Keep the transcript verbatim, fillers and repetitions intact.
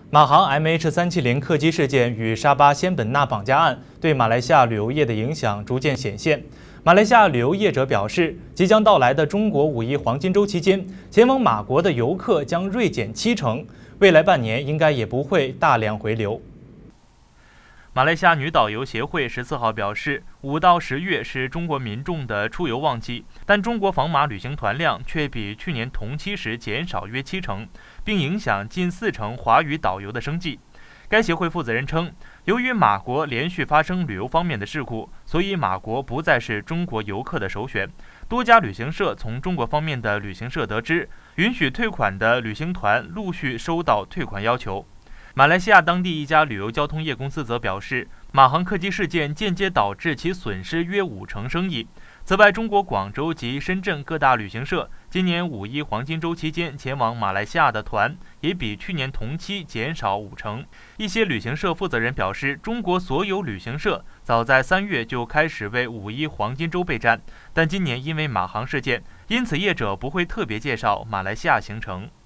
马航 M H 三七零客机事件与沙巴仙本那绑架案对马来西亚旅游业的影响逐渐显现。马来西亚旅游业者表示，即将到来的中国五一黄金周期间，前往马国的游客将锐减七成，未来半年应该也不会大量回流。 马来西亚女导游协会十四号表示，五到十月是中国民众的出游旺季，但中国访马旅行团量却比去年同期时减少约七成，并影响近四成华语导游的生计。该协会负责人称，由于马国连续发生旅游方面的事故，所以马国不再是中国游客的首选。多家旅行社从中国方面的旅行社得知，允许退款的旅行团陆续收到退款要求。马来西亚当地一家旅游交通业公司则表示，马航客机事件间接导致其损失约五成生意。此外，中国广州及深圳各大旅行社今年五一黄金周期间前往马来西亚的团也比去年同期减少五成。一些旅行社负责人表示，中国所有旅行社早在三月就开始为五一黄金周备战，但今年因为马航事件，因此业者不会特别介绍马来西亚行程。